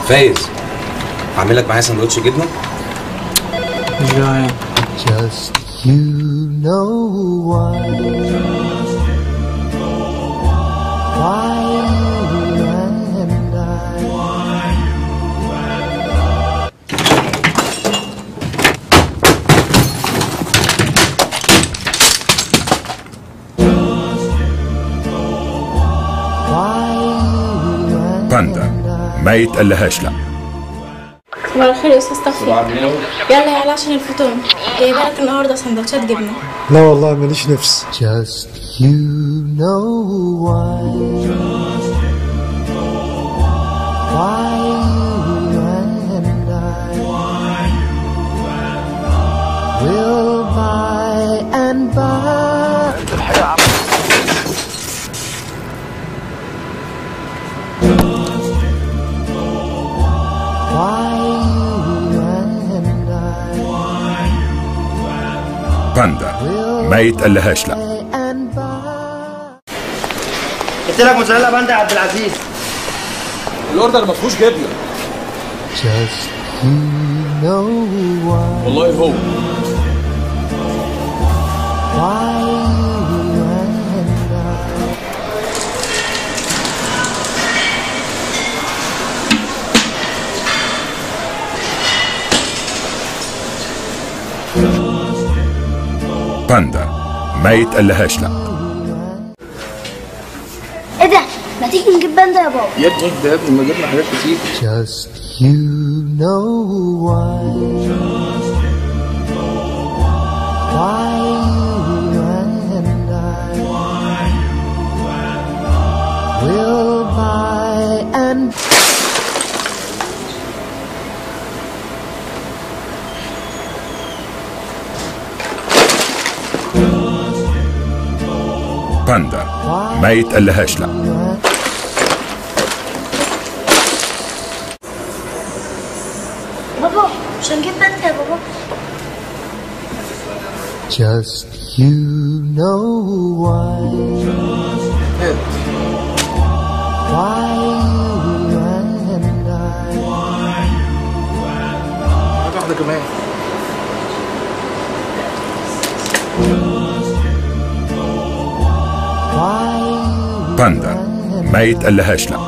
فايز، هعمل لك معايا سندوتش جبنه. مش جعان. Just you know why you and I. باندا ما يتقلهاش لا. صباح الخير يا استاذ توفيق. يلا يلا عشان الفطور، جايبه لك النهارده سندوتشات جبنه. لا والله ماليش نفس. Just you know why you and I will by and by. باندا ما يتقلهاش لا. قلت لك موزاريلا باندا يا عبد العزيز. الاوردر ما فيهوش جبنه. Just you know why. والله هو you and I. باندا ما يتقلهاش لا. ايه ده؟ ما تيجي نجيب باندا يا بابا؟ يا ابني ده يا ابني ما جبنا حاجات كتير. Just you know why you and I will by and باندا ما يتقلهاش لا. بابا مش هنجيب باندا يا بابا؟ Just you know why you and I. واحده كمان. باندا ما يتقلهاش لا.